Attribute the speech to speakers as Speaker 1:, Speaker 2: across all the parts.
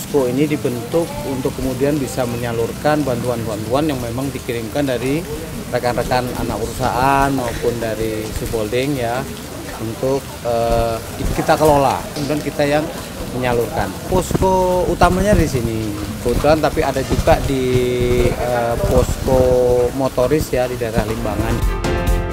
Speaker 1: posko ini dibentuk untuk kemudian bisa menyalurkan bantuan-bantuan yang memang dikirimkan dari rekan-rekan anak perusahaan maupun dari subholding ya, untuk kita kelola, kemudian kita yang menyalurkan. Posko utamanya di sini kebetulan, tapi ada juga di posko motoris ya di daerah Limbangan.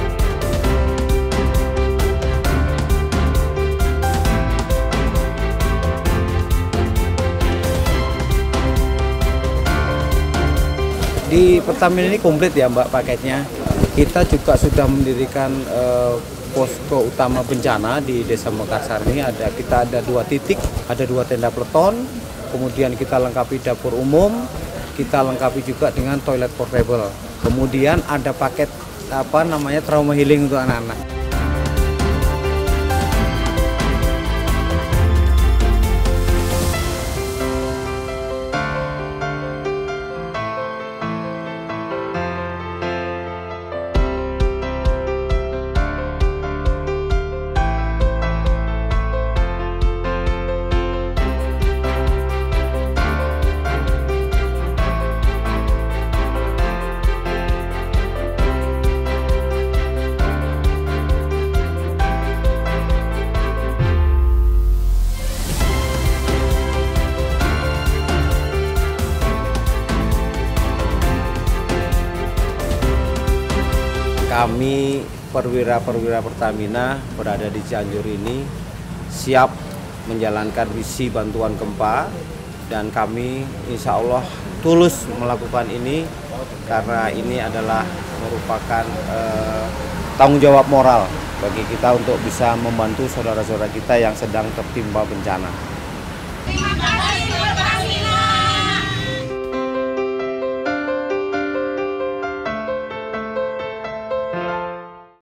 Speaker 1: Di Pertamina ini komplit ya Mbak paketnya. Kita juga sudah mendirikan posko utama bencana di Desa Mekarsari ini. Kita ada 2 titik, ada 2 tenda peleton, kemudian kita lengkapi dapur umum, kita lengkapi juga dengan toilet portable. Kemudian ada paket trauma healing untuk anak-anak. Kami perwira-perwira Pertamina berada di Cianjur ini siap menjalankan misi bantuan gempa, dan kami insya Allah tulus melakukan ini karena ini adalah merupakan tanggung jawab moral bagi kita untuk bisa membantu saudara-saudara kita yang sedang tertimpa bencana.